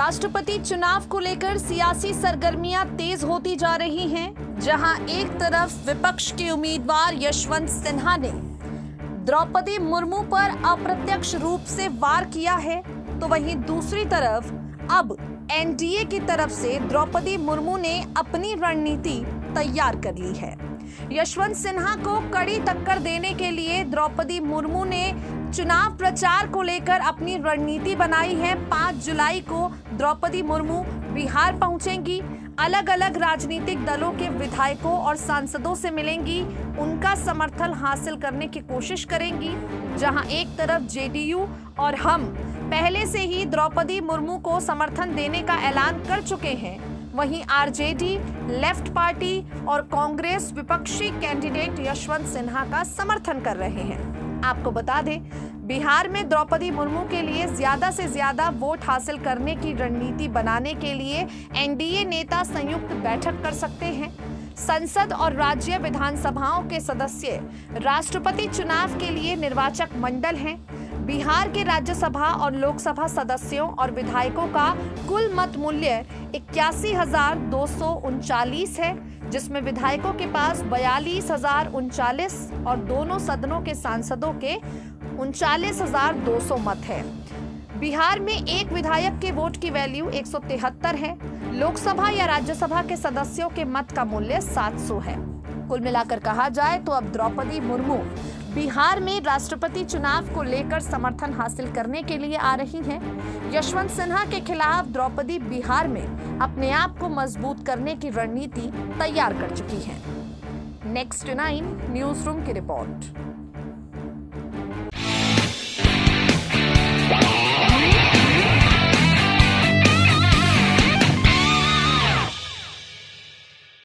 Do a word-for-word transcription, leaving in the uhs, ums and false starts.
राष्ट्रपति चुनाव को लेकर सियासी सरगर्मियां तेज होती जा रही हैं, जहां एक तरफ विपक्ष के उम्मीदवार यशवंत सिन्हा ने द्रौपदी मुर्मू पर अप्रत्यक्ष रूप से वार किया है, तो वहीं दूसरी तरफ अब एनडीए की तरफ से द्रौपदी मुर्मू ने अपनी रणनीति तैयार कर ली है। यशवंत सिन्हा को कड़ी टक्कर देने के लिए द्रौपदी मुर्मू ने चुनाव प्रचार को लेकर अपनी रणनीति बनाई है। पाँच जुलाई को द्रौपदी मुर्मू बिहार पहुंचेंगी, अलग अलग राजनीतिक दलों के विधायकों और सांसदों से मिलेंगी, उनका समर्थन हासिल करने की कोशिश करेंगी। जहां एक तरफ जेडीयू और हम पहले से ही द्रौपदी मुर्मू को समर्थन देने का ऐलान कर चुके हैं, वहीं आरजेडी, लेफ्ट पार्टी और कांग्रेस विपक्षी कैंडिडेट यशवंत सिन्हा का समर्थन कर रहे हैं। आपको बता दें, बिहार में द्रौपदी मुर्मू के लिए ज्यादा से ज्यादा वोट हासिल करने की रणनीति बनाने के लिए एनडीए नेता संयुक्त बैठक कर सकते हैं। संसद और राज्य विधानसभाओं के सदस्य राष्ट्रपति चुनाव के लिए निर्वाचक मंडल हैं। बिहार के राज्यसभा और लोकसभा सदस्यों और विधायकों का कुल मत मूल्य इक्यासी हजार दो सौ उनचालीस है, जिसमें विधायकों के पास बयालीस हजार उनचालीस और दोनों सदनों के सांसदों के उनचालीस हजार दो सौ मत है। बिहार में एक विधायक के वोट की वैल्यू एक सौ तिहत्तर है। लोकसभा या राज्यसभा के सदस्यों के मत का मूल्य सात सौ है। कुल मिलाकर कहा जाए तो अब द्रौपदी मुर्मू बिहार में राष्ट्रपति चुनाव को लेकर समर्थन हासिल करने के लिए आ रही हैं। यशवंत सिन्हा के खिलाफ द्रौपदी बिहार में अपने आप को मजबूत करने की रणनीति तैयार कर चुकी हैं। नेक्स्ट नाइन न्यूज रूम की रिपोर्ट।